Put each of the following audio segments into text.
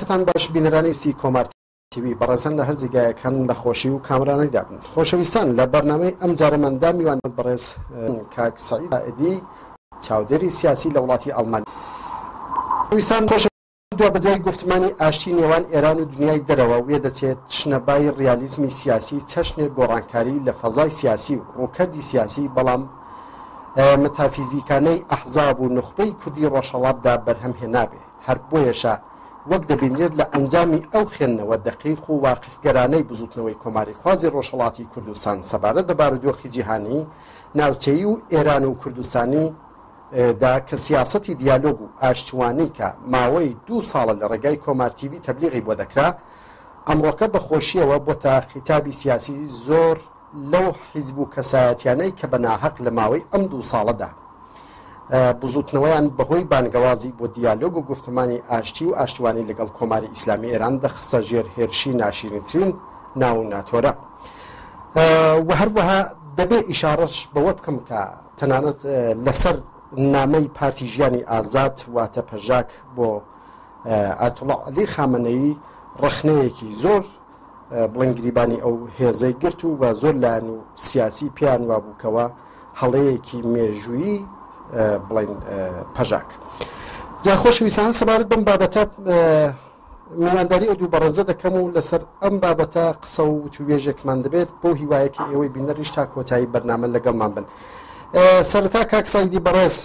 کاتتان باش بینەرانی سی کۆمار تیوی بەڕێزان لە هەر جێگایەکان لە خۆشی و کامرانەیدا بن. خۆشەویستان لە بەرنامەی ئەم جارەمەندا میوان بەڕێز کاک سەعید ئەدی چاودێری سیاسی لە وڵاتی ئەڵمانی. خۆشەویستان دوا بەدوای گفتمانی ئاشتی نێوان ئێران و دنیای دەرەوە وێ دەچێت شنەبای ڕیالیزمی سیاسی چەشنێک گۆڕانکاری لە فەزای سیاسی و ڕووکەردی سیاسی بەڵام متافیزیکانەی ئەحزاب و نخبەی کوردی ڕۆژهەڵاتدا بەرهەم هێنابێ. هەر بۆیەشە وەک دەبینرێت لە ئەنجامی ئەو خوێندنەوە دەقیق و واقعگەرانەی بزوتنەوەی کۆماری خوازی ڕۆژهەڵاتی کوردستان سەبارەت بە بارودۆخی جیهانی ناوچەیی و ئێران و کوردستانی دا کە سیاسەتی دیالۆگ و ئاشتوانی کە ماوەی 2 ساڵە لە ڕێگای کۆمار تیوی تەبلیغی بۆ دەکرا ئەمڕۆکە بەخۆشیەوە بۆتە خیتابی سیاسی زۆر لەو حیزب و کەسایەتیانەی کە بەناحەق لە ماوەی ئەم 2 ساڵەدا بزوتنەوەیان بەهۆی بانگەوازی بۆ دیالۆگ و گفتمانی ئاشتی و ئاشتوانی لەگەڵ کۆماری ئیسلامی ئێران دەخستە ژێر هێرشی ناشرینترین ناو ناتۆرە. و هەروەها دەبێ ئیشارەش بەوە بکەم کە تەنانەت لەسەر نامەی پارتی ژیانی ئازاد واتە پەژاک بۆ ئایەتوڵا عەلی خامنەیی ڕەخنەیەکی زۆر بڵین گریبانی ئەو هێزەی گرت و زۆر لایەن و سیاسی پیان وابووکەوە هەڵەیەکی مێژوویی بڵین پەژاک. جا خۆشەویستان سەبارەت بەم بابەتە میوانداری ئەو دوو بەڕێزە دەکەم و لەسەر ئەم بابەتە قسە و وتوێژێکمان دەبێت بۆ هیوایەکی ئێوەی بینەریش تا کۆتایی بەرنامە لەگەڵمان بن. سەرەتا کاک سەعیدی بەڕێز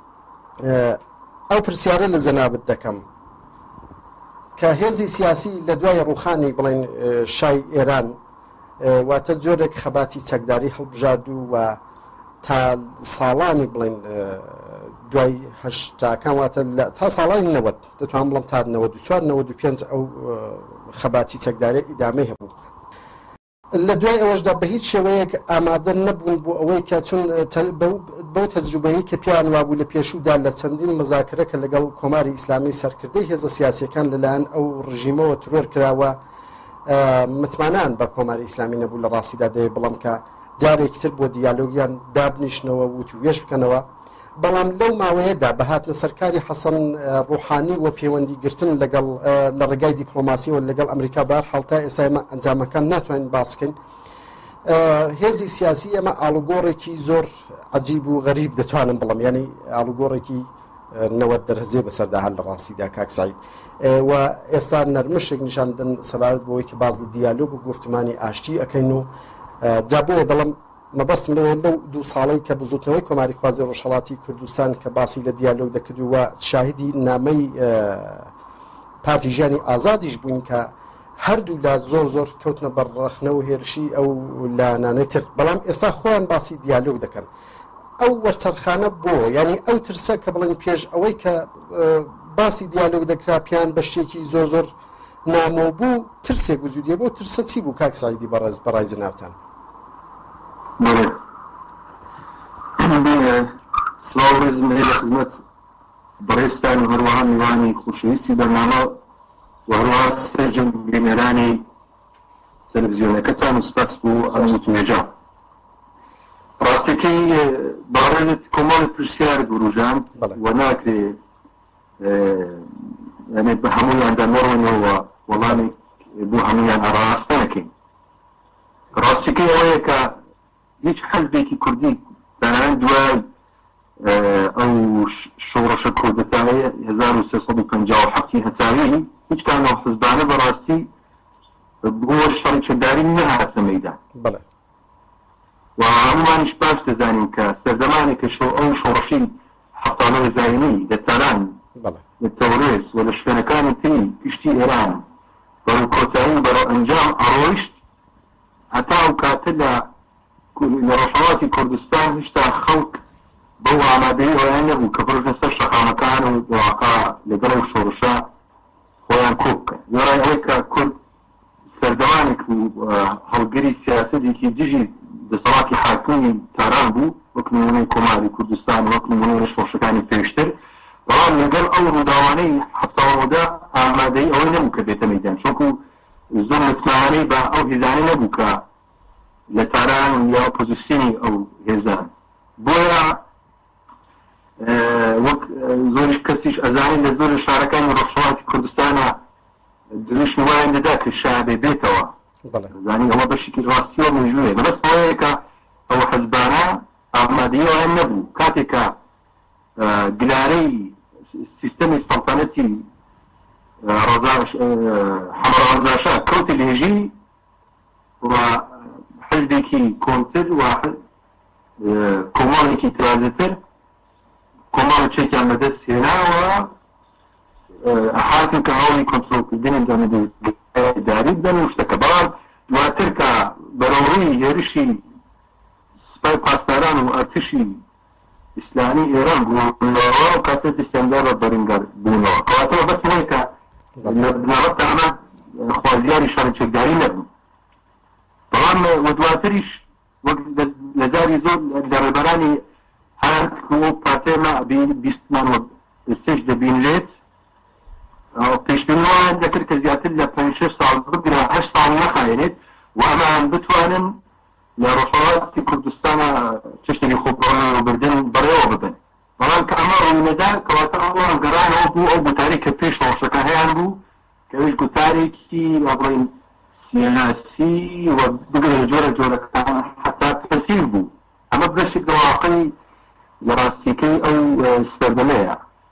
ئەو پرسیارە لە جەنابەت دەکەم کە هێزی سیاسی لە دوای ڕووخانی بڵین شای ئێران واتە جۆرێک خەباتی چەکداری هەڵبژارد و تا ساڵانی بڵین دوای هەشتاکان واتە تا ساڵانی 90 دەتوانم بڵم تا 94 95 ئەو خەباتی چەکداری ئیدامەی هەبوو. لە دوای ئەوەشدا بە هیچ شێوەیەک ئامادە نەبوون بۆ ئەوەی کە چون بەو تەجروبەیە کە پیان وابوو لە پێشوودا لە چەندین مزاکرە کە لەگەڵ کۆماری ئیسلامی سەرکردەی هێزە سیاسیەکان لەلایەن ئەو ڕژیمەوە ترۆر کراوە متمانان بە کۆماری ئیسلامی نەبوو لە ڕاستیدا دەیە بڵام کە جارێکتر بۆ دیالۆگیان دابنیشنەوە وتوێژ بکەنەوە. بەڵام لەو ماوەیەدا بەهاتنە سەرکاری حەسەن ڕوحانی و پەیوەندی گرتن لەگەڵ لە ڕێگای دیپلۆماسیەوە لەگەڵ ئەمریکا بار هەڵتا ئێستا ئێمە ئەنجامەکان ناتوانین باسکەین. هێزی سیاسی ئەمە ئاڵوگۆڕێکی زۆر عەجیب و غەریب دەتوانم بڵم ینی ئاڵوگۆڕێکی 90 دەرەجێ بەسەرداهات لە ڕاستیدا کاک سەعید و ئێستا نەرمشێک نیشان بدەن سەبارەت بەوەی کە باز لە دیالۆگ و گفتمانی ئاشتی ئەەکەین و جا بۆیە دەڵم مەبەستم لەوە لەو 2 ساڵەی کە بزوتنەوەی کۆماری خوازی ڕۆژهەڵاتی کوردستان کە باسی لە دیالۆگ دەکردووە شاهدی نامەی پارتی ژیانی ئازادیش بووین کە هەردوو لا زۆر کەوتنە بەڕەخنە و هێرشی ئەو لایەنانەی تر. بەڵام ئێستا خۆیان باسی دیالۆگ دەکەن. ئەو وەرچەرخانە بۆ ینی ئەو ترسە کە بڵێن پێش ئەوەی کە باسی دیالۆگ دەکرا پیان بە شتێکی زۆر نامۆ بوو ترسێک وجودیە بۆ ترسە چی بوو کاک سەعیدی بەڕێز بەڕای جەنابتان؟ سڵاو ڕێزم هەیە لە خزمەت بەڕێزتان و هەروەها میوانی خۆشەویستی بەرنامە و هەروەها سەرجەم بینەرانی تەلەڤیزیۆنەکەتان و سپاس بۆ ئەم وتوێژە. ڕاستەکەی باڕێزت کۆمەڵی پرسیار بروژان و ناکرێ بە هەموویاندا نەڕۆینەوە وەڵامی بۆ هەموویان ئاڕاستە نەکەین. ڕاستەکەی ئەوەیە کە هیچ حەزبێکی کوردی بەناوەن دوای ئەو شۆڕەشە کۆدەتانەیە 1357 هەتاوی هیچ کانەوە حزبانە بەڕاستی بۆ شەڕی چەکداری نەهاتە مەیدان. و هەمومانیش باش دەزانین کە سەردەمانێکە ئەو شۆڕەشی حەفتانەوە زاینی لە تاران لە تەورێس و لە شوێنەکانی تری پشتی ئێران بەڕوو کۆتایی بەڕۆ ئەنجام ئەڕۆیشت هەتا ئەو کاتە لە ڕۆژهەڵاتی کوردستان هێشتا خەڵک بەو ئامادەی ئەویان نەبوو کە بڕژنە سەر شەقامەکان و واقع لەگەڵ ئەو شۆڕشە خۆیان کۆ بکەن. دوای ئەوەی کە کورد سەردەمانێک و هەڵگری سیاسەتێکی دژی دەسەڵاتی حاکمی تاران بوو وەک نمونەی کۆماری کوردستان وەک نمونەی شۆڕشەکانی پێشتر. بەڵام لەگەڵ ئەو ڕووداوانەی هەفتەوەدا ئامادەی ئەوەی نەبوو کە بێتە مەیدان چونکو زۆر متمانەی بە ئەو هێزانەی نەبوو کە لە تاران یا ئۆپۆزیسیۆنی ئەو هێزان. بۆیە وەک زۆریش کەسیش ئەزانین لە زۆر شارەکانی ڕۆژهەڵاتی کوردستانە دروش وایە دەدا کە شابێ بێتەوە زانی ئەوە بەشێکی ڕاستیەوە موجودە بەس ئەوەیە کە ئەوە حەزبانە ئامادەیەوەیان نەبوو کاتێکە گلارەی سیستەمی سەڵتانەتی حەمەڕەزاشا کەوتە لێژی و حزبێکی کۆنتر و کۆمەڵێکی ترازەتر کۆمەڵە چێکیان بەدەست هێناوە حاکم کە هەوڵی کۆنترۆلکردنی داری بدەن و شتەکە بەڵام دواتر کە بەڕەوڕووی هێرشی سپای پاسداران و ئەرتشی ئیسلامی ئێران بوونەوە و کاتە دەستیاندار بە بەرینگار بوونەوە کەواتەوە بەس وەیە کە لەبنەوەتە ئەمە خوازیاری شەڕچێکداری نەبوو بەڵام وە دواتریش وەک لە جاری زۆر لە ڕێبەرانی هەرکو پاتێمە بیستمان سێش دەبینرێت پێشبینیوان دەکرد کە زیاتر لە 5-6 ساڵ بگرە 8 ساڵ نەخایێنێت و ئەمان بتوانن لە ڕۆژهەڵاتی کوردستانە چشتێکی خۆبردن بەڕێوە ببن بەڵام کە ئەمە ڕوونەدا کەواتە ئەوان گەڕانەوە بوو ئەو گوتاری کە پێش ڕۆژەکە هەیان بوو کەویش گوتارێکی بڵێن سیاسی و بگرە جۆرە جۆرەکان حتا پەسیر بوو ئەمە بەشێک دەواقعی لە ڕاستیەکەی ئەو سەردەمەیە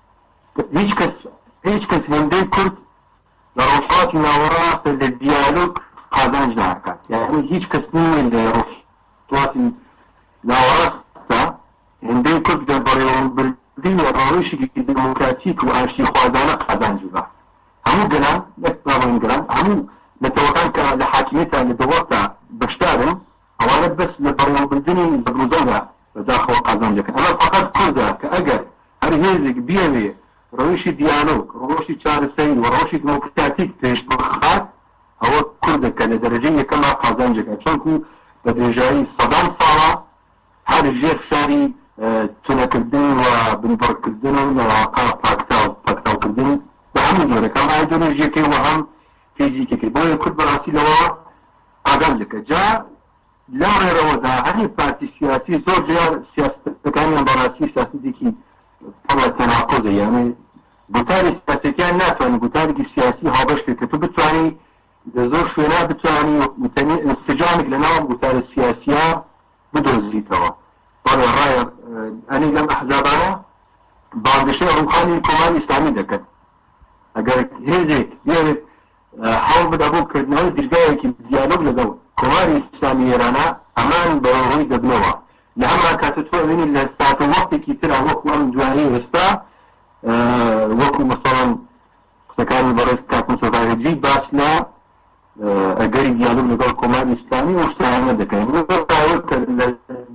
هیچ کەس هێندەی کورد لە ڕۆژهەڵاتی ناوەڕاستە لە دیالۆگ قازانج ناکات یعنی هیچ کەس نییە لە ڕۆژهەڵاتی ناوەڕاستە هێندەی کورد لە بەڕێوەبردنی ڕاوێژێکی دموکراتیک و ئاشتی خوازانە قازانج بکات هەموو گەلان نەکباڵین گەلان هەموو نەتەوەکان کە لە حاکمیێتە لە دەوڵەتە بەشدارن ئەوانە بەس لە بەڕێوەبردنی بەدروزەوە بەداخەوە قازانج دەکەن ئەمە فەقەت کوردە کە ئەگەر هەر هێزێک بیاوێ ڕۆژی دیالۆگ ڕۆژی چارەسەری و ڕۆژی دموکراتیک پێش بخات ئەوە کوردەکە لە دەرەجەی یەکەما قازانجەکە چونکو بە درێژایی سەدان ساڵە هەر ژێر شاری تونەکردن و بنبڕکردن و نەواقع پاکتاوکردن بە هەموو جۆرەکەم ئایدۆلۆژیەکەی و هەم فیزیکەکەی بۆیە کورد بەڕاستی لەوە قازانجەکە جا لەم ڕێرەوەدا هەنی پارتی سیاسی زۆر جار سیاستەکانیان بەڕاستی سیاستێکی پڕە تەناقۆزە یعنی گوتاری سیاسەتیان ناتوانێت گوتارێکی سیاسی هاوبەش بکەیت کە تو بتوانی لە زۆر شوێنە بتوانی انسجامێک لەناو گوتارە سیاسیە بدۆزیتەوە بەڵێ ڕایە ئەنی لەم ئەحزابانە بانگشەی ڕووخانی کۆماری ئیسلامی دەکەن ئەگەر هێزێک بێت هەوڵ بدە بۆ کردنەوەی دیرگایەکی دیالۆگ لەگەڵ کۆماری ئیسلامی ئێرانە ئەمان بەڕۆی دەبنەوە لە هەمان کاتە تۆ ببینی لە ساتە وەختێکی ترا وەکو ئەم جوانەی ئێستا وەکو مەسەڵەن قسەکانی بەڕێز کاک مستەفا هێدری باس لە ئەگەری دیالۆگ لەگەڵ کۆماری ئیسلامی و شتانە دەکەین لە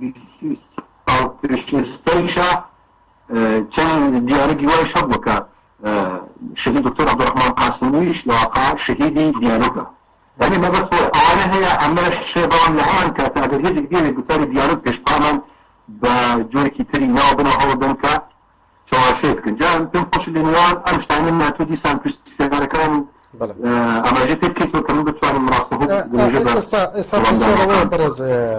ساڵترشتەیشە چەند دیالۆگی وای شەب وەکە شهید دکتۆر عەبدوڕەحمان قاسمیش لەواقع شهیدی دیالۆگە یعنی مەبەست ئەوانە هەیە ئەمە شێ بەڵام لە هەمان کاتە ئەگەر هێزێک دێنێت گوتاری دیالۆگ پێشپامان بە جۆرێکی تری ناو بنەوە هەوڵ بدەن کە چاواشێت بکەن جا پێم خۆش لە نێوان ئەم شتانە ناتۆ دیسان پرسیارەکان ئەماژە پێ بکەیتەوە کە من بتوانم ئێستا پرسیارەوەیە بەڕێز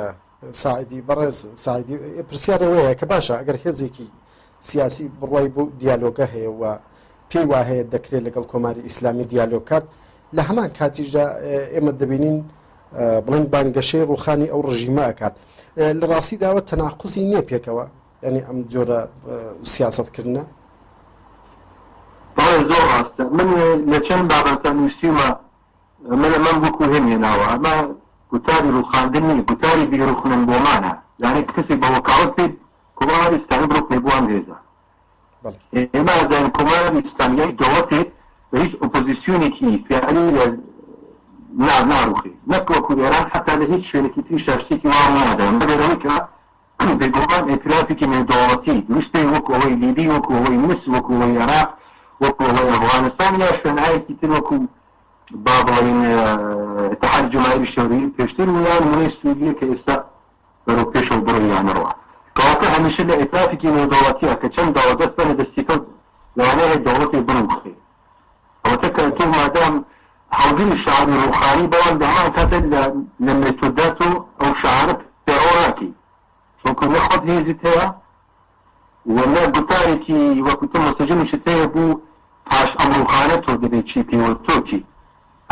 ساعیدی پرسیارەوەیە کە باشە ئەگەر هێزێکی سیاسی بڕوای بۆ دیالۆگە هەیە و پێی وا هەیە دەکرێت لەگەڵ کۆماری ئیسلامی دیالۆگ کات لە هەمان کاتیشدا ئێمە دەبینین بڵێن بانگەشەی ڕووخانی ئەو ڕژیمە ئەکات لە ڕاستی داوە تەناقوزی نییە پێکەوە ینی ئەم جۆرە سیاسەتکردنە زۆر ڕاستە من لە چەند بابەتە نووسیمە من وەکو هێناوە ئەمە گوتاری ڕووخاندن نیە گوتاری بیرروخنن بۆمانە یعنی کەسێک بە وەکاڵەت پێ کۆماری ئیسلامی بڕۆکنێ بۆم هێزە ئێمە ئەزانین کۆماری ئیسلامیای دەوڵەتێت بە هیچ ئۆپۆزیسیۆنێکی فیعلی ناڕوخی نەک وەکو ئێران حتا لە هیچ شوێنێکی تری شتێکی وا نادەن بەبێرەوەی کە بێگومان ئێتلافێکی نێودەوڵەتی دوستەی وەکو ئەوەی لیبی وەکو ئەوەی مصر وەکو ئەوەی عێراق وەکو ئەوەی ئەفغانستان یا شوێنهایەکی تر وەکو با بڵێن اتحاد جماهیری شەوری پێشتر و یان منەی سوودیە کە ئێستا بەرەو پێشەوە بڕۆیانەڕوە کەواتە هەمیشە لە ئێتلافێکی نێودەوڵەتیە کە چەند دەوڵەت بەنە دەستیکەوت لەوانەیە دەوڵەتی بنووخێ ئەوەتە کە تۆ مادام هەڵگری شعاری ڕووخانی بەوان دەمان کاتە لە مێتۆدات و ئەو شعارە پێڕۆڕاکی چونکە نە خۆت هێزت هەیە وەنە گوتارێکی وەکو تۆ مەسەجنیشت هەیە بوو پاش ئەم ڕووخانە تۆ دەبێت چی پێوە تۆ چی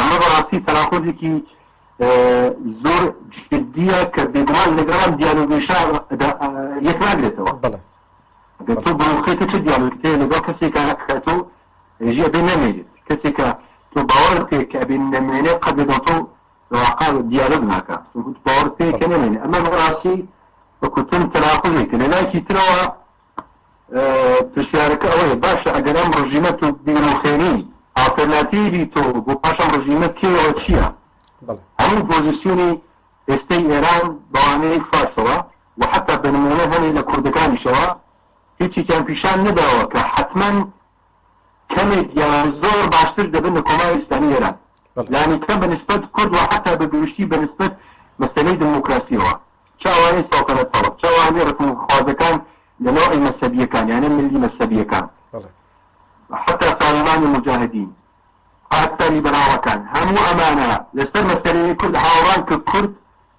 ئەمە بەڕاستی تەناقۆزێکی زۆر جدیە کە بێگومان لەگەڵام دیالۆگیشا یەک ناگرێتەوە ئەگەر تۆ بڕۆخێتە چ دیالۆگتەیە لەگەڵ کەسێکە تۆ ژیە بێ نەمێنێت کەسێکە تۆ باوەڕ پێ کە بێ نەمێنێ قەت لەگەڵ تۆ واقع دیالۆگ ناکە باوەڕ پێ کە نەمێنێ ئەمە بەڕاستی وەکوتم تەناقۆزێکە لە لایەکی ترەوە پرسیارەکە ئەوەیە باشە ئەگەر ئەم ڕژیمە تۆ بیرۆخێنی ئالتەرناتیڤی تۆ بۆ پاشەم ڕژیمە کێوە چییە؟ هەموو پۆزیسیۆنی ئێستای ئێران بەوانەیەک فارسەوە و حتا بنمونە هەنێ لە کوردەکانیشەوە هیچیان پیشان نەداوە کە حتمما کەمێک یان زۆر باشتر دەبن لە کۆماری ئیسلامی ئێران یانی کەم بەنسبەت کورد و حتا بە گەشتی بەنسبەت مەسەلەی دموکراسیەوە چاوانەی سەڵتەنەت تەڵەب چاوانەی ڕەسمخوازەکان لە نۆعی مەسەبیەکان یانە ملی مەسەبیەکان حتا ساڵمانی مجاهدین حتا لیبراڵەکان هەموو ئەمانە لەسەر مەسەلەی کورد هاوڕان کە کورد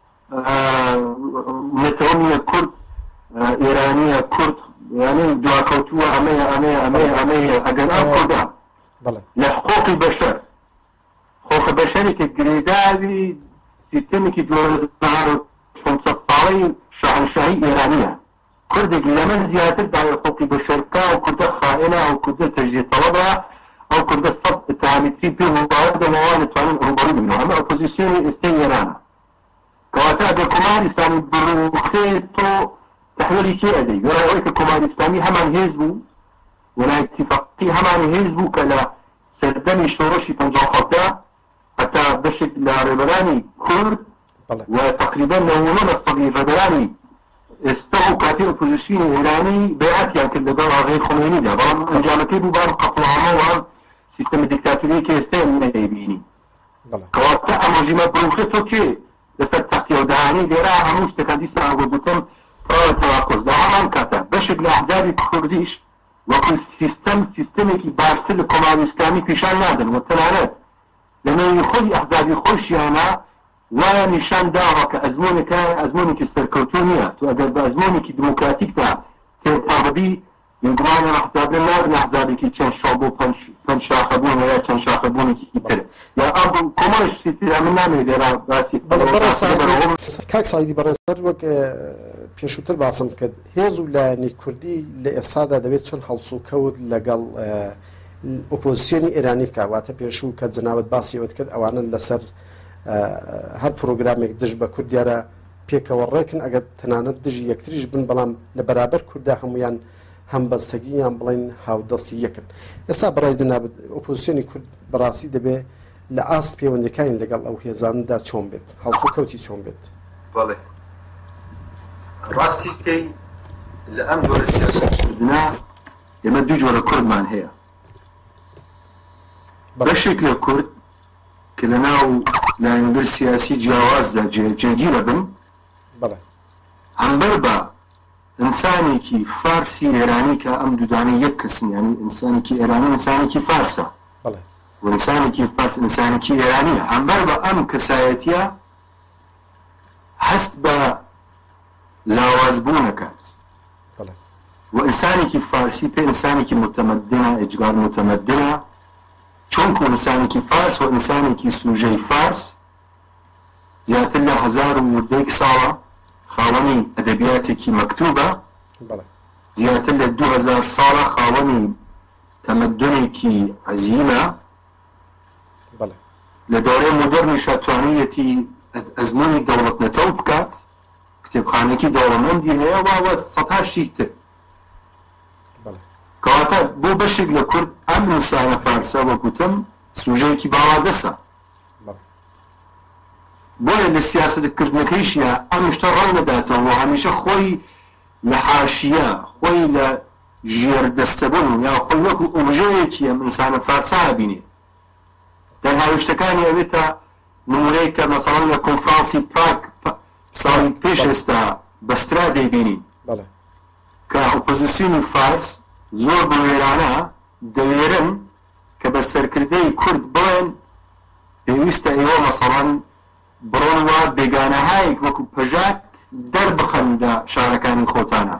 نەتەوەنیە کورد ئێرانیە کورد یعنی دواکەوتووە ئەمەیە ئەگەر ئەم کوردە لە حقوقی بەشەر حقوق بەشەرێکی گرێداوی سیستەمێکی 2500 ساڵەی شاهنشاهی ئێرانیە کوردێک لەمە زیاتر داوای حقوقی بەشەرکە و کوردە خائنە و کوردە تەجدید تەڵەبە ئەو کوردە سەد اتهامێتی پێ مبارەدەمەوە نتوانین ڕووبەڕووی ببنەوە ئەمە ئۆپۆزیسیۆنی ئێستای ئێرانە کەواتە ئەگەر کۆماری ئیسلامی بڕوخێت تۆ تحویلی کێ ئەدەی وەرە ئەوەی کە کۆماری ئیسلامی هەمان هێز بوو وەلای اتفاقی هەمان هێز بوو کە لە سەردەمی شۆڕشی 57 حتا بەشێک لە ڕێبەرانی کورد و تقریبا 90 لە سەدی ڕێبەرانی ئێستا و کاتی ئۆپۆزیسیۆنی ئێرانی بەیعەتیان کرد لەگەڵ ئاغای خۆمێنیدا بەڵام ئەنجامەکەی بوو بان قەتڵانە و سیستەمی دیکتاتۆریەکی ئێستای نەدەیبینی کەواتە ئەم ڕژیمە بڕوخێت تۆ کێ لەسەر تەقیەودانی لێرە هەموو شتەکان دیسان ئەوگوتم پڕۆە تەواقۆز لە هەمان کاتە بەشێک لە ئەحزابی کوردیش وەکو سیستەمێکی باشتر لە کۆماری ئیسلامی پیشان نادن و تەنانەت لە نێوی خۆی ئەحزابی خۆشیانە وایە نیشان داوە کە ئەزمونێکی سەرکەوتوو نییە تو ئەگەر بە ئەزمونێکی دموکراتیکدا تێپەڕبی یەکگومانە ئەحزابێن نابن ئەحزابێکی چەند شەو بۆ پەنج شاخەبوون یا چەند شاخەبوونێکی تر یا ئەم کۆمەڵێکی ترا من نامێت لێرە باسی کاک سعیدی بەڕێزبەر وەک پێشووتر باسم کرد هێز و لایەنی کوردی لە ئێستادا دەبێت چۆن هەڵسو کەوت لەگەڵ ئۆپۆزیسیۆنی ئێرانی بکە واتە پێشوو کە جەنابەت باسی ئەوت کرد ئەوانە لەسەر هەر پرۆگرامێک دژ بە کورد دیارە پێکەوە ڕێکن ئەگەر تەنانەت دژی یەکتریش بن بەڵام لە بەرابەر کووردا هەمویان هەمبەستەگییان بڵین هاودەستی یەکن ئێستا بەڕای جەنابەت ئۆپۆزیسیۆنی کورد بەڕاستی دەبێت لە ئاست پەیوەندیەکانی لەگەڵ ئەو هێزاندا چۆن بێت هەڵسو کەوتی چۆن بێت بەڵێ ڕاستی پێی لە ئەم جۆرە سیاسەتکردنا ئێمە دوو جۆرە کوردمان هەیە بەشێک لە کورد کە لە ناو لایەنگر سیاسی جیاوازدا جێگیرە بن هەمبەر بە ئینسانێکی فارسی ئێرانی کە ئەم دوودانە یەک کەسن یعنی ئینسانێکی ئێرانی ئینسانێکی فارسە و ئینسانێکی فارس ئینسانێکی ئێرانیە هەمبەر بە ئەم کەسایەتیە هەست بە لاوازبوونەکات و ئینسانێکی فارسی پێ ئینسانێکی متەمەدنە ئێجگار متەمەدنە چونکو ئینسانێکی فارس و ئینسانێکی سوژەی فارس زیاتر لە 1000 ساڵە خاوەنی ئەدەبیاتێکی مەکتوبە زیاتر لە 2000 ساڵە خاوەنی تەمەدنێکی عەزیمە لە دەورەی مۆدەرنیشە توانیەتی ئەزموونی دەوڵەت نەتەو بکات کتێبخانێکی دەوڵەمەندی هەیە و سەدهاشتی تر کەواتە بۆ بەشێک لە کورد ئەم ئینسانە فارسە وەکوتم سوژەیەکی باڵادەسە بۆیە لە سیاسەتکردنەکەیشیە ئەم شتە ڕەو نەداتەوە و هەمیشە خۆی لە حاشیە خۆی لە ژێردەستەبوون یا خۆی وەکو ئۆبژەیەکی ئەم ئینسانە فارسە بینێ دەرهاوشتەکانی ئەوێتە نمونەیە کە مەسەڵەن لە کۆنفرانسی پراگ ساڵی پێش ئێستا بەسترا دەیبینین کە ئۆپۆزیسیۆنی فارس زۆر بەوێرانە دەوێرن کە بە سەرکردەی کورد بڵێن پێویستە ئێوە مەسەڵەن بڕۆنەوە بێگانەهایەک وەکو پەژاک دەربخەن لە شارەکانی خۆتانە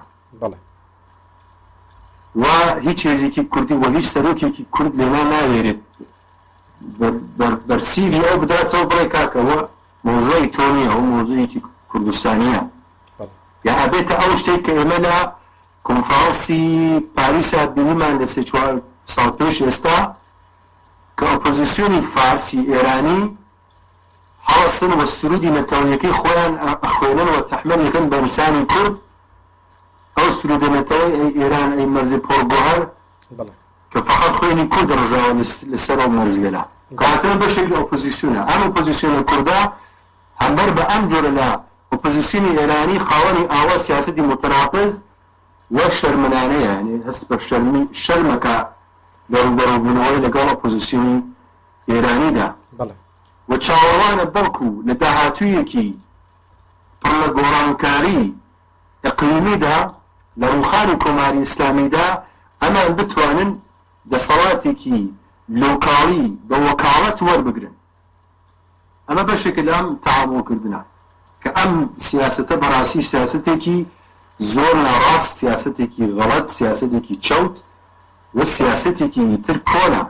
و هیچ هێزێکی کوردی و هیچ سەرۆکێکی کورد لێنا ناوێرێت بەرسیوی ئەو بداتەوە بڵێ کاکەوە مۆزۆی تۆ نییە ئەو مۆزۆیەکی کوردستانیە یا ئەبێتە ئەو شتێک کە ئێمە لە کۆنفرانسی پاریسا بینیمان لە سێ چوار ساڵ پێش ئێستا کە ئۆپۆزیسیۆنی فارسی ئێرانی هەڵەستن وە سرودی نەتەوەیەکەی خۆیان ئەخوێنن و تەحمل یەکەن بە لسانی کورد ئەو سرودە نەتەوەی ئەی ئێران ئەی مەرزی پۆڕگۆهەر کە فقط خوێنی کورد ڕژاوە لەسەر ئەو مەرزگەلە کاتەوە بەشێک لە ئۆپۆزیسیۆنە ئەم ئۆپۆزیسیۆنە کووردا هەمبەر بە ئەم جۆرە لە ئۆپۆزیسیۆنی ئێرانی خاوەنی ئاوا سیاسەتی متناقض وە شەرمنانەیە یعنی هەست بە شەرمەکە لە ڕووبەڕووبوونەوەی لەگەڵ ئۆپۆزیسیۆنی ئێرانیدا و چاوەڕوانە بەڵکو لە داهاتوویەکی پڕ لە گۆڕانکاری ئەقلیمیدا لە ڕووخانی کۆماری ئیسلامیدا ئەمان بتوانن دەسەڵاتێکی لۆکاڵی بە وەکاڵەت وەربگرن ئەمە بەشێکە لە ئەم تەعامڵکردنە کە ئەم سیاسەتە بەڕاستی سیاسەتێکی زۆر ناڕاست سیاسەتێکی غەڵەت سیاسەتێکی چەوت و سیاسەتێکی تر کۆنا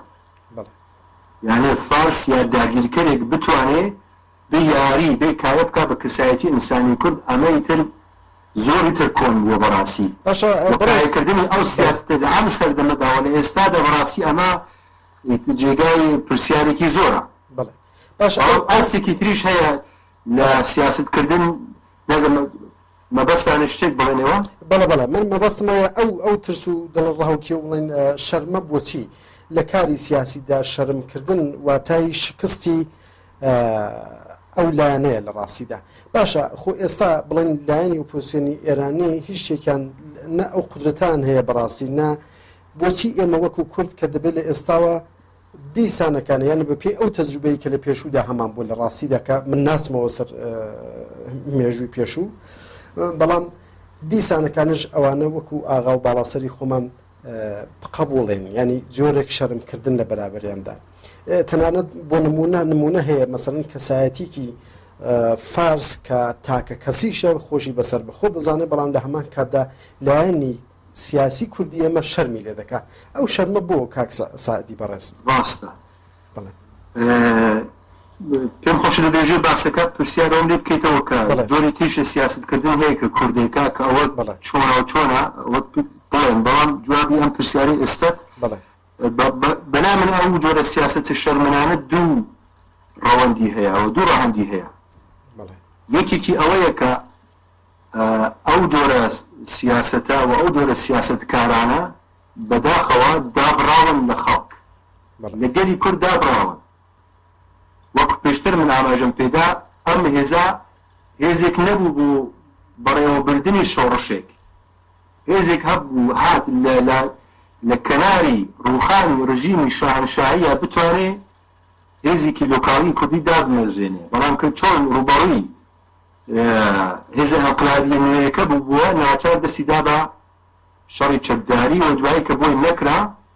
یعنی فارس یا داگیرکەرێک بتوانێ بە یاری بێ کایە بکە بە کەسایەتی ئینسانی کورد ئەمەی تر زۆری تر کۆن بووە بەڕاستی کردنی ئەو سیاستە لە ئەم سەردەمەداوە لە ئێستادا بەڕاستی ئەمە جێگای پرسیارێکی زۆرە ئاسێکی تریش هەیە لە سیاستکردن نەزم مەبەستانە شتێک بڵێنەوە بەڵێ من مەبەستمەوە ئەو ترس و دڵڕەهوکی و بڵێن شەرمە بۆچی لە کاری سیاسیدا شەرمکردن واتای شکستی ئەو لایەنەیە لە ڕاستیدا باشە خۆ ئێستا بڵێن لایەنی ئۆپۆزیسیۆنی ئێرانی هیچ شتێکیان نە ئەو قودرەتان هەیە بەڕاستی نا بۆچی ئێمە وەکو کورد کە دەبێت لە ئێستاوە دیسانەکانە یانە بە پێی ئەو تەجروبەی کە لە پێشوودا هەمان بوو لە ڕاستیدا کە من ناسمەوە سەر مێژووی پێشوو بەڵام دیسانەکانش ئەوانە وەکو ئاغا و باڵاسەری خۆمان قبوڵێن ینی جۆرێک شەرمکردن لە بەرابەریاندا تەنانەت بۆ نمونە هەیە مەسەڵەن کەسایەتیکی فارس کە تاکە کەسیشە خۆشی بەسەر بەخۆ دەزانێت بەڵام لە هەمان کاتدا لایەنی سیاسی کوردی ئێمە شەرمی لێ دەکات ئەو شەرمە بۆ کاک سعدی بەڕێز ڕاستە پێم خۆش لە بێژێ باسەکە پرسیارەوەم لێ بکەیتەوە کە جۆری تیشە سیاستکردن هەیە کە کوردێکا کە ئەوە چۆنە و چۆنە بڵێن بەڵام جوابی ئەم پرسیاری ئێستت بەنا من ئەو جۆرە سیاسەتە شەرمنانە دوو ڕەوەندی هەیە ئەوە دوو ڕەهەندی هەیە یەکێکی ئەوەیە کە ئەو جۆرە سیاسەتە و ئەو جۆرە سیاسەتکارانە بەداخەوە دابڕاون لە خەڵک لەگەلی کورد دابڕاون وەکو پێشتر من ئاماژەم پێدا ئەم هێزا هێزێک نەبوو بۆ بەڕێوەبردننی شۆڕشێک هێزێک هەبوو هات لە کەناری ڕووخانی ڕژیمی شاهنشاهیە بتوانێ هێزێکی لۆکاڵی کوردی دابمەزێنێ بەڵام کە چۆن ڕوبەڕووی هێزە ئەنقلابیە نوێیەکە بوو بووە ناچار دەستیدا بە شەڕی چەکداری و دوایی کە بۆی نەکرا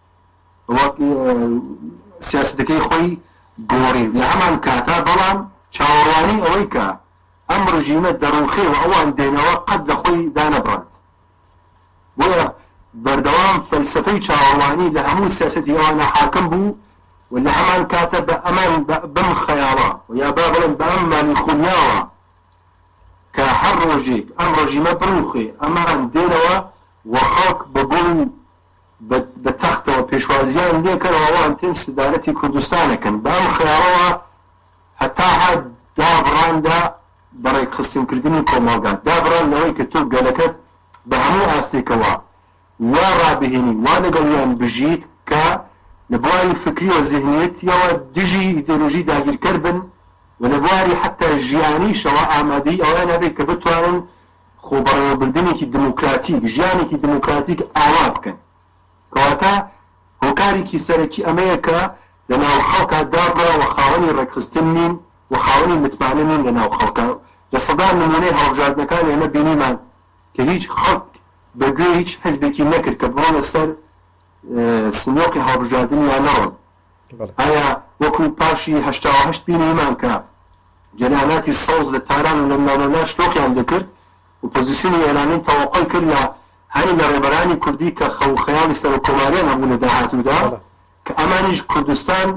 سیاستەکەی خۆی گۆڕی لە هەمان کاتا بەڵام چاوەڕوانی ئەوەی کە ئەم ڕژیمە دەڕوخێ و ئەوان دێنەوە قەت لە خۆی دانەبڕات بۆیە بەردەوام فەلسفەی چاوەڕوانی لە هەموو سیاسەتی ئەوانە حاکم بوو و لە هەمان کاتە بە ئەمان بەم خەیاڵە یا با بڵێن بە ئەم مانی خونیاوە کە هەر ڕۆژێک ئەم ڕژیمە بڕوخێ ئەمان دێنەوە و خەڵک بە گوڵ بە تەختەوە پێشوازیان لێکەرەوە ئەوان تێن سدارەتی کوردستانەکەن بە ئەم خەیاڵەوە هەتا هەر دابڕاندا بەڕێک خستنکردنی کۆمەڵگات دابڕان لەوەی کە تۆ گەلەکەت بە هەموو ئاستێکەوە وا ڕابهێنی وا لەگەڵیان بژیت کە لە بواری فکری و ذهنیەتیەوە دژی ئیدۆلۆژی داگیرکەر بن و لە بواری حتا ژیانیشەوە ئامادەی ئەویان هەبێت کە بتوانن خۆبەڕێوەبردنێکی دموکراتیک ژیانێکی دموکراتیک ئاوا بکەن کەواتە هۆکارێکی سەرەکی ئەمەیە کە لە ناو خەڵکا دابڕا و خاوەنی ڕێکخستن نین و خاوەنی متمانە نین لە ناو خەڵکا لە سەدا نمونەی هەڵبژاردنەکان ئێمە بینیمان کە هیچ خەڵک بەگوێ هیچ حزبێکی نەکرد کە بڕۆنە سەر سنۆکی هەڵبژاردن یان نەڕۆن ئایا وەکو پاشی 1970 بینیمان کە جەناناتی سەوز لە تاران لە ناوەنا شلۆخیان دەکرد ئۆپۆزیسیۆنی ئێرانی تەوەقعی کرد لە هەنی لە ڕێبەرانی کوردی کە خەو خەیاڵی سەر و کۆماریان هەبوو لە داهاتوودا کە ئەمانیش کوردستان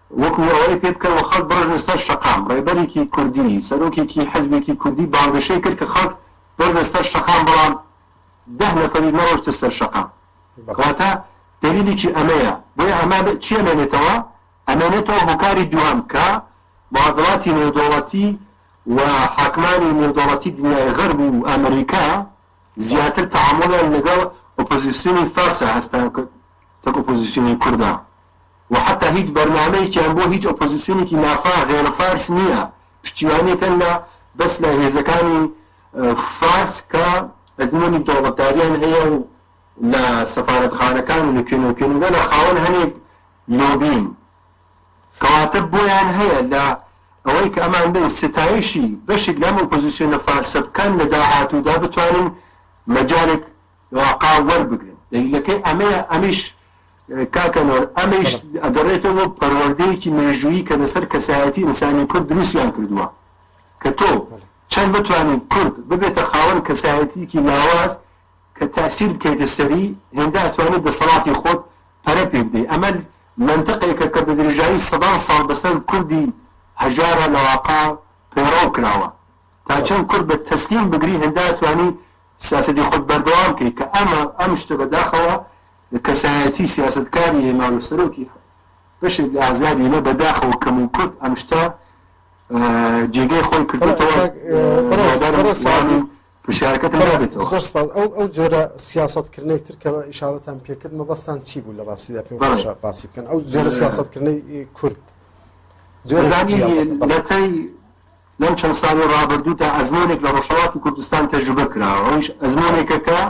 وەکو ئەوەی پێ بکەن و خەڵک بڕن سەر شەقام ڕێبەرێکی کوردی سەرۆکێکی حەزبێکی کوردی بانگەشەی کرد کە خەڵک بڕن سەر شەقام بەڵام 10 نەفەری نەڕۆشتە سەر شەقام کەواتە دلیلێکی ئەمەیە بۆیە ئەمە چی ئەمێنێتەوە ئەمێنێتەوە هۆکاری دووهەم کە معادڵاتی نێودەوڵەتی و حاکمانی نێودەوڵەتی دنیای غەرب و ئەمریکا زیاتر تعاملیان لەگەڵ ئۆپۆزیسیۆنی فارسە هەستان تەک ئۆپۆزیسیۆنی کوردە و حتا هیچ بەرنامەیەکیان بۆ هیچ ئۆپۆزیسیۆنێکی نافا غێرە فارس نییە پشتیوانیەکەن لە بەس لە هێزەکانی فارس کە ئەزمموی دەوڵەتداریان هەیە و لە سەفارەتخانەکان و لە کوێنەوە لە خاوەن هەنێک لۆبین کەواتە بۆیان هەیە لە ئەوەی کە ئەمان بن ستایشی بەشێک لەم ئۆپۆزیسیۆنە فارسە بکەن لە داهاتوودا بتوانن مەجالێک واقع وەربگرن دەیلەکەی ئەمەیە ئەمیش کاکەنۆر ئەمەش ئەگەڕێتەوە پەروەردەیەکی مێژوویی کە لەسەر کەسایەتی ئینسانی کورد دروستیان کردووە کە تۆ چەند بتوانین کورد ببێتە خاوەن کەسایەتیکی لاواز کە تاثیر بکەیتە سەری هێندا ئەتوانێت دەسەڵاتی خۆت پەرە پێ بدەیت ئەمە منطقێکە کە بە درێژایی 100 ساڵ بەسەر کوردی هەژارە لە واقع پەیڕەو کراوە تا چەند کورد بە تەسلیم بگری هێندا ئەتوانی سیاسەتی خۆت بەردەوام بکەیت کە ئەم شتە بەداخەوە کەسایەتی سیاسەتکاری هێمان و سەرۆکی بەشێک لە ئازادی ئێمە بەداخەوە کەم و کورد ئەم شتە جێگەی خۆی کردێتەوە پرسیارەکەتم نابێتەوە ئەو جۆرە سیاسەتکردنەی تر کە ئیشارەتان پێکرد مەبەستان چی بوو لە ڕاستیدا پێم خۆشە باسی بکەن ئەو جۆرە سیاسەتکردنەی کورد زانی لەتەی لەم چەند ساڵی ڕابردوودا ئەزمونێک لە ڕۆژهەڵاتی کوردستان تەجروبە کراوە ئەویش ئەزمونێکە کە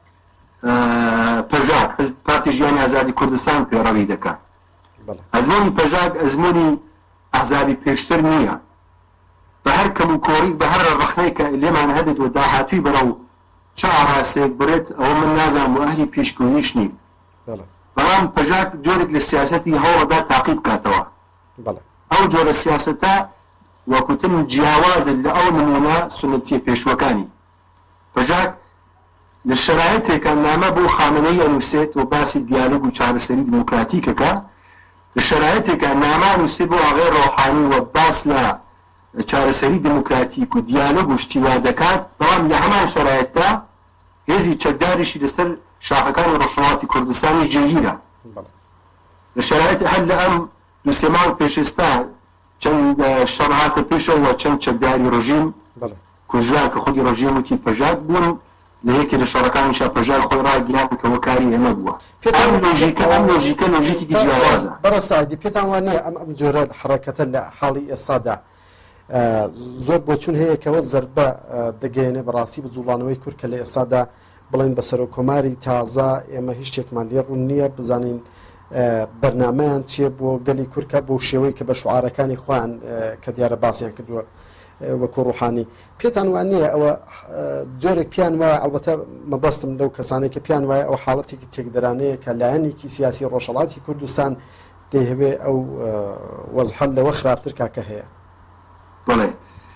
پەژاک حزب پارتی ژیانی ئازادی کوردستان پێڕەوی دەکات ئەزمموی پەژاک ئەزمموی ئازادی پێشتر نییە بە هەر کەم و کۆڕی بە هەر ڕەخنەی کە لێمان هەبێت و داهاتووی بەرەو چه ئاراسێک بڕێت ئەوە من نازانم و ئەهلی پێشکەوتنیش نیم بەڵام پەژاک جۆرێک لە سیاسەتی هەوڵەدا تاقیب بکاتەوە ئەو جۆرە سیاسەتە وەکوتن جیاوازن لە ئەو نمونە سنەتیە پێشوەکانی پەژاک لە شرایطێکە نامە بۆ خامنەی ئەنووسێت و باسی دیالۆگ و چارەسەری دموکراتیکەکە لە شرایطێکە نامە ئەنووسێت بۆ ئاغای ڕۆحانی و باس لە چارەسەری دموکراتیک و دیالۆگ و شتیوا دەکات بەڵام لە هەمان شرایطدا هێزی چەکداریشی لەسەر شاخەکانی ڕۆژهەڵاتی کوردستانی جێگیرە لە شرایط هەر لە ئەم دوسێ ماڵ پێشێستا چەند شەڕهاتە پێشەوە چەند چەکداری ڕژیم کوژران کە خودی ڕژیم وتی پەژاک بوون لە یەکی لە شەڕەکانیشا پەژاک خۆی ڕاگیان کە وەکاری ئێمە بووە ئەم لۆژیکە لۆژیکی جیاوازە بەڕە سعیدی پێتان وانە ئەم جۆرە حرەکەتە لە حاڵی ئێستادا زۆر بۆچون هەیەکەوە زەربە دەگەێنێ بەڕاستی بە جوڵانەوەی کورد کە لە ئێستادا بڵێن بە سەرۆکۆماری تازە ئێمە هیچ شتێکمان لێ ڕوون نییە بزانین بەرنامەیان چیە بۆ گەلی کورکە بۆ شێوەی کە بە شعارەکانی خۆیان کە دیارە باسییان کردووە وەکو ڕوحانی پێتان وانە ئەوە جۆرێک پیان وایە ئەلبەتە مەبەستم لەو کەسانێک کە پیان وایە ئەو حاڵەتێکی تێکدەرانەیە کە لایەنێکی سیاسی ڕۆژهەڵاتی کوردستان دەیهوێ ئەو وەزحەل لەوە خراپتر کاکە هەیە بڵێ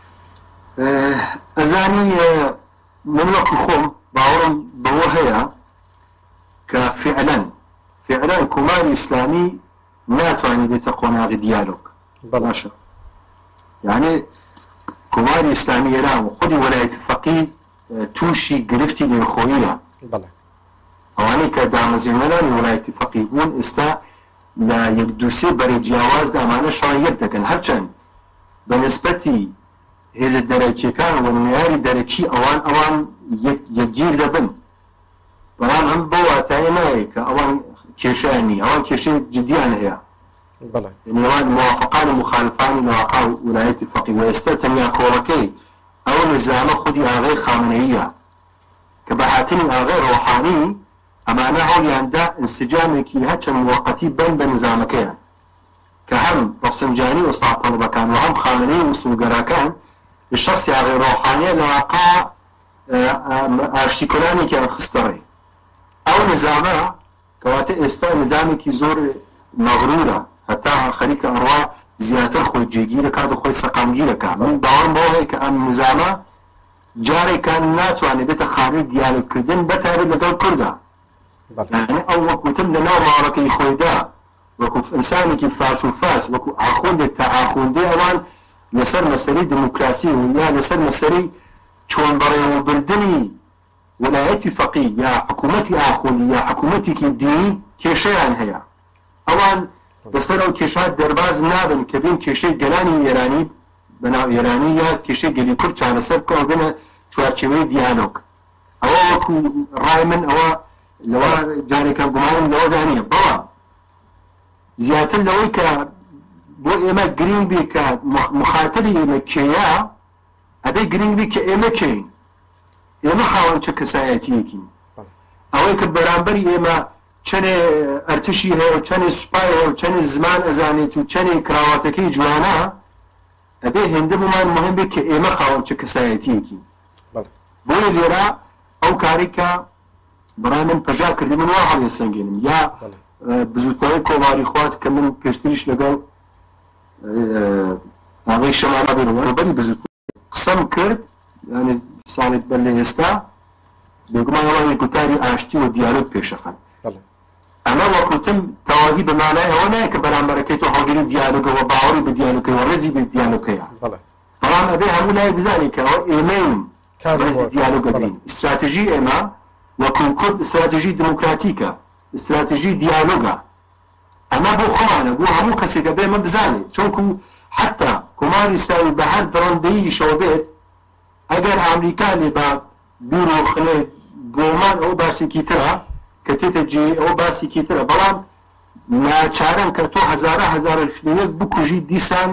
ئەزانی من وەکو خۆم باوەڕم بەوە هەیە کە فعلەن کۆماری ئیسلامی ناتوانێت بێتە قۆناغی دیالۆگ بەڵاشە یعنی کۆماری ئیسلامی ئێران و خودی وەلایەتی فەقیه تووشی گرفتی نێوخۆییە ئەوانەی کە دامەزێنەرانی وەلایەتی فەقیه بوون ئێستا لە یەک دووسێ بەرە جیاوازدا ئەمانە شەڕ یەک دەکەن هەرچەند بە نسبەتی هێزە دەرەکیەکان و معیاری دەرەکی ئەوان یەکگیر دەبن بەڵام هەم بۆ واتایە نایە کە ئەوان کێشانی ئەوان کێشەی جدیان هەیە ئەوان موافقان و مخالفانی لەواقع وەلایەتی فەقیه و ئێستا تەنیا کۆڕەکەی ئەو نظامە خودی ئاغای خامنەییە کە بە هاتنی ئاغای ڕۆحانی ئەمانە هەوڵیاندا ئینسجامێکی هەرچەند موەقەتی بن بە نظامەکەیان کە هەم ڕەفسەنجانی و ساڵتەڵبەکان و هەم خامنەی و سوگەرەکان لە شەخسی ئاغای ڕۆحانیە لەواقع ئاشتیکۆرانێکیان خستەڕێ ئەو نظامە کەواتە ئێستا نظامێکی زۆر مەغرورە هەتا خەریکە ئەڕوا زیاتر خۆی جێگیرەکات و خۆی سەقامگیرەکات من باوەڕم بەوە هەیە کە ئەم نظامە جارێکان ناتوانێت بێتە خانەی دیالۆگکردن بەتابەت لەگەڵ کوردە یعنی ئەو وەکوتم لە ناو ماوەڕەکەی خۆیدا وەکو ئینسانێکی فارس و فارس وەکو ئاخوندێک تا ئاخوندێ ئەوان لەسەر مەسەلەی دموکراسی و یا لەسەر مەسەلەی چۆن بەڕێوەبردنی وەلایەتی فەقیه یا حکوومەتی ئاخوندی یا حکوومەتێکی دینی کێشەیان هەیە ئەوان بەسەر ئەو کێشە دەرباز نابن کە بین کێشەی گەلانی ئێرانی بەناو ئێرانی یا کێشەی گەلی کورد چارەسەر بکەوە بنە چوارچێوەی دیالۆگ ئەوە وەکو ڕای من ئەوە لەوە جارێکە گومانم لەوەدا نییە بەڵام زیاتر لەوەی کە بۆ ئێمە گرنگ بێ کە مخاتەبی ئێمە کێیە ئەبێ گرنگ بێ کە ئێمە کەین ئێمە خاوەن چه کەسایەتیەکین ئەوەی کە بەرامبەری ئێمە چەنێ ئەرتشی هەیە و چەنێ سوپای هەیە و چەنێ زمان ئەزانێت و چەنێ کراواتەکەی جوانە ئەبێ هێندە بمان مهم بێت کە ئێمە خاوەن چه کەسایەتیەکین بۆیە لێرە ئەو کارێکە بەڕای من پەژا کردی من وا هەڵێ سەنگێنم یا بزوتنەوەی کۆماری خواست کە من پێشتریش لەگەڵ ئاغای شەمانە بێنەوە بەری بزوتنەوەی قسەم کرد یعنی ساڵێک بەر لە ئێستا بێگومان ئەوانی گوتاری ئاشتی و دیالۆگ پێشەخەن ئەمە وەکوتم تەواهی بەمانای ئەوە نایە کە بەرامبەرەکەی تۆ هەڵگیری دیالۆگەوە باوەڕی بە دیالۆگەوە ڕێزی بە دیالۆگەیە بەڵام ئەبێ هەموو لای بزانێت کە ئەوە ئێمەین ڕێزی دیالۆگە بین ئستراتژی ئێمە وەکو کورد ئستراتژی دموکراتیکە استراتژی دیالۆگە ئەمە بۆ خۆمانە بۆ هەموو کەسێکە بێمە بزانێت چونکو حتا کۆماری ئیسلامی بە هەر دڕندەییشەوە بێت ئەگەر ئامریکا لێ بە بیرۆخنێ بۆمان ئەو باسێکی ترە کە تێتە جێ ئەوە باسێکی ترە بەڵام ناچارن کە تۆ هەزارە هەزارە شتێک بکوژی دیسان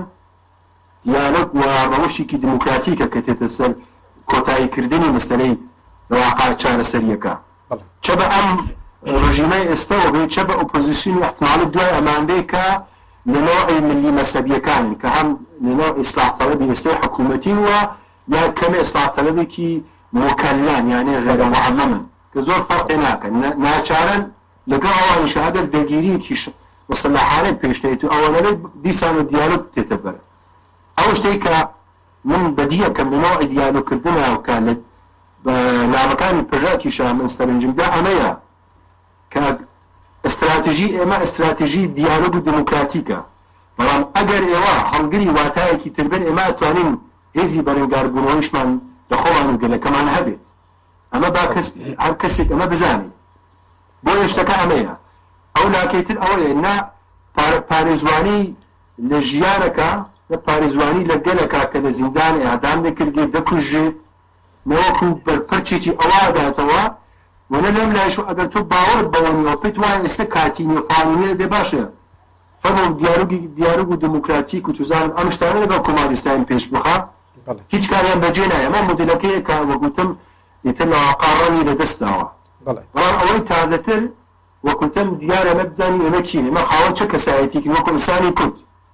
دیالۆگ و ڕەوشێکی دموکراتیکە کە تێتە سەر کۆتاییکردنی مەسەلەی واقع چارەسەریەکە چە بە ئەم ڕژیمەی ئێستەوە بێت چە بە ئۆپۆزیسیۆنی احتماڵی دوای ئەمان بێ کە لە نۆعی ملی مەسەبیەکانی کە هەم لە نۆع ئیسلاح تەڵەبی ئێستای حکوومەتی وە یا کەمێ ئیسلاح تەڵەبێکی مۆکەللان یانێ غێرە موعەمەمن کە زۆر فەرقی ناکەن ناچارن لەگەڵ ئەوانیشە ئەگەر دەگیریەکی مەسلەحانەی پێشتێت و ئەوەنەوەی دیسان و دیالۆگ تێتە بەر ئەو شتێک کە من بەدیە کەم لە نۆعی دیالۆگکردنەوە کە لە نامەکانی پژاکیشە من سەرنجمدا ئەمەیە کە استراتژی ئێمە استراتژی دیالۆگ و دموکراتیکە بەڵام ئەگەر ئێوە هەڵگری واتایەکی تربن ئێمە ئەتوانین هێزی بەرەنگاربوونەوەیشمان لە خۆمان و گەلەکەمان هەبێت ئەمە با هەر کەسێک ئەمە بزانێت بۆ شتەکە ئەمەیە ئەو ناکەیتر ئەوەیە نا پارێزوانی لە ژیانەکە لە پارێزوانی لە گەلەکە کە لە زیندان ئاعدام دەکردێ دەکوژێت نەوەکو بەرپەرچێکی ئەواداتەوە وەنە لەم لایش و ئەگەر تۆ باوەڕت بەوەنەوە پێت وایە ئێستا کاتینە فاڵینێ دێ باشە فەرمۆ دیالۆگ و دموکراتیک و توزانم ئەم شتانە لەگەڵ کۆماری ئیسلامی پێش بخات هیچ کاریان بەجێ نایە ئەمە مۆدێلەکەیە کە وەگوتم ئیتر لە قاڕەنی لەدەستاوە بەڵام ئەوەی تازەتر وەکوتم دیارە ئەمە بزانین ئێمە کین ئێمە خاوەن چه کەسایەتیکی وەکو ئینسانی کورد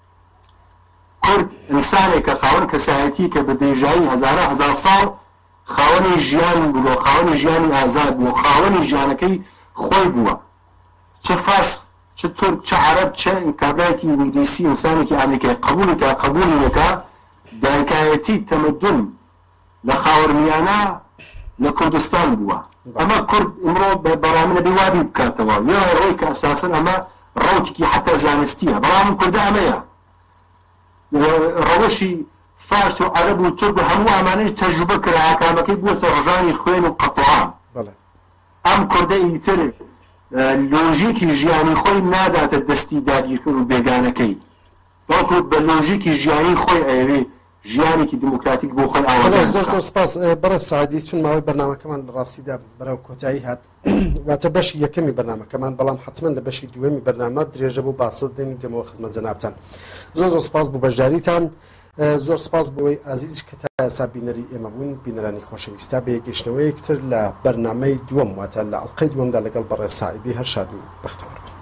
ئینسانێکە خاوەن کەسایەتی کە بە دێژایی هەزارە هەزار ساڵ خاوەنی ژیان بووە خاوەنی ژیانی ئازاد بووە خاوەنی ژیانەکەی خۆی بووە چه فارس چه تورک چه عەرەب چه کابرایەکی ئینگلیسی ئینسانێکی ئەمریکای قبولی نەکا دایکایەتی تەمەدون لە خاوەرمیانە لە کوردستان بووە ئەمە کورد ئمڕۆ بەڕامنە بێوابی بکاتەوە یا ڕۆی کە ئەساسن ئەمە ڕەوتێکی حتا زانستیە بەڵام کوردە ئەمەیە ڕەوەشی فارس و عەرەب و تورک و هەموو ئەمانەی تەجروبە کرا ئاکامەکەی بووە سەر ڕژانی خوێن و قەتوعام ئەم کوردە ئیتر لۆژیکی ژیانی خۆی ناداتە دەستی داگیرکردن و بێگانەکەی وەکو بە لۆژیکی ژیانی خۆی ئەوێ ژیانێکی دموکراتیک بۆ خۆی ئاوادان زۆر سپاس بەڕێز سعیدی چون ماوەی بەرنامەکەمان لە ڕاستیدا بەرەو کۆتایی هات واتە بەشی یەکەمی بەرنامەکەمان بەڵام حتمما لە بەشی دووەمی بەرنامە درێژە بۆ باسە دێن دێمەوە خزمەت جەنابتان زۆر سپاس بۆ بەشداریتان زۆر سپاس بۆی ئازیز کە تا ئێستا بینەری ئێمە بوون بینەرانی خۆشەویستە بە یەکگەشتنەوەیەکتر لە بەرنامەی دووەم واتە لە ئەڵقەی دووەمدا لەگەڵ بەڕێز سعیدی هەر شاد و بەختەوەر